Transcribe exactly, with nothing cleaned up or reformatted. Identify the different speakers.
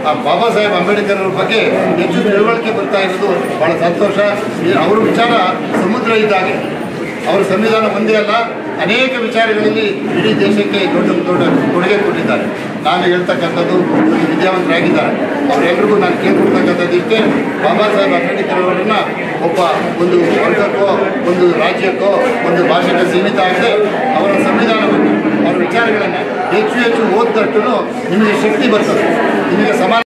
Speaker 1: ಆ ಬಾಬಾ ಸಾಹೇಬ್ ಅಂಬೇಡ್ಕರ್ ಅವ್ರ ಬಗ್ಗೆ ಹೆಚ್ಚು ತಿಳುವಳಿಕೆ ಬರ್ತಾ ಇರೋದು ಭಾಳ ಸಂತೋಷ. ಅವರ ವಿಚಾರ ಸಮುದ್ರ ಇದ್ದಾಗೆ. ಅವರ ಸಂವಿಧಾನ ಒಂದೇ ಅಲ್ಲ, ಅನೇಕ ವಿಚಾರಗಳಲ್ಲಿ ಇಡೀ ದೇಶಕ್ಕೆ ದೊಡ್ಡ ದೊಡ್ಡ ಕೊಡುಗೆ ಕೊಟ್ಟಿದ್ದಾರೆ. ನಾನು ಹೇಳ್ತಕ್ಕಂಥದ್ದು ಒಂದು ವಿದ್ಯಾವಂತರಾಗಿದ್ದಾರೆ. ಅವರೆಲ್ಲರಿಗೂ ನಾನು ಕೇಳ್ಕೊಡ್ತಕ್ಕಂಥದ್ದು ಇಷ್ಟೇ, ಬಾಬಾ ಸಾಹೇಬ್ ಅಂಬೇಡ್ಕರ್ ಅವರನ್ನು ಒಬ್ಬ ಒಂದು ವರ್ಗಕ್ಕೋ ಒಂದು ರಾಜ್ಯಕ್ಕೋ ಒಂದು ಭಾಷೆಗೆ ಸೀಮಿತ ಆಗದೆ ಅವರ ಸಂವಿಧಾನವನ್ನು ಅವರ ವಿಚಾರಗಳನ್ನು ಹೆಚ್ಚು ಹೆಚ್ಚು ಓದಿದಷ್ಟು ನಿಮಗೆ ಶಕ್ತಿ ಬರ್ತದೆ, ನಿಮಗೆ ಸಮಾನ